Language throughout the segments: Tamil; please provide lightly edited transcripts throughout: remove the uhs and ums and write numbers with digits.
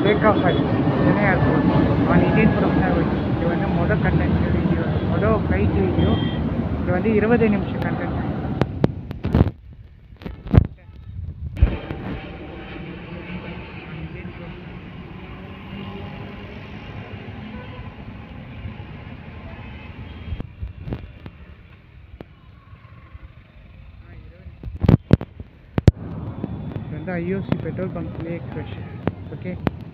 டேக் ஆஃப் ஆகி Chennai airport an Indian professional. இது வந்து மொதல் கண்டென்ட் வீடியோ, மொதல் ஃப்ளைட் வீடியோ. இது வந்து 20 நிமிஷம் கண்டென்ட். இது வந்து ஐஓசி பெட்ரோல் பங்க்லேயே க்ரஷ். Okay,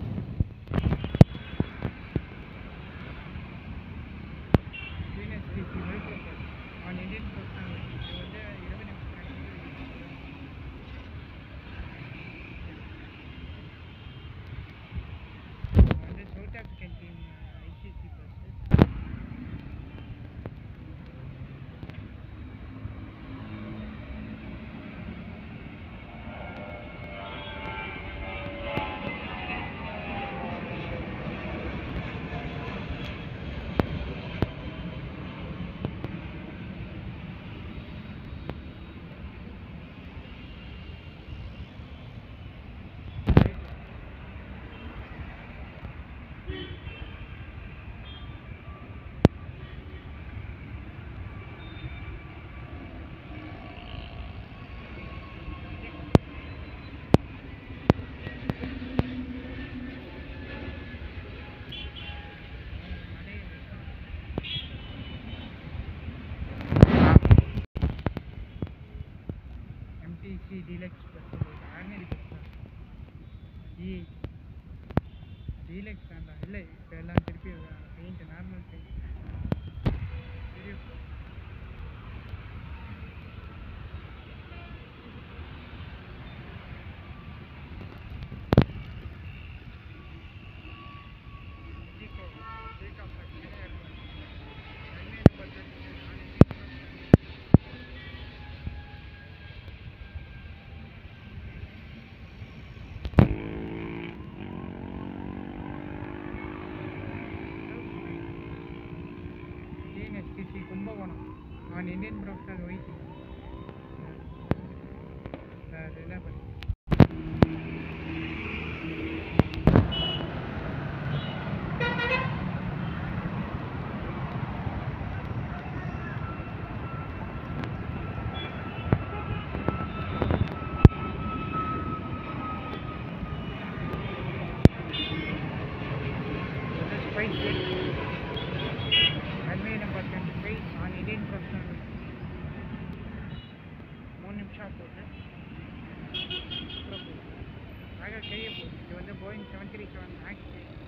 an Indian professional. இது வந்து 20 நிமிஷம் வந்து south African team ICC bus. MTC deluxe bus, ordinary bus தான். டீலக்ஸ் வேண்டாம். இல்லை, இப்போ எல்லாம் திருப்பி paint normal paint. TNSTC Kumbakonam an Indian professional waiting. அது என்ன பண்ணி spice runway number 25 on Indian professional. 3 நிமிஷம் போகுது. அப்புறம் போகுது. ஆக தெரிய போகுது. இது வந்து போயிங் 737 மேக்ஸ்.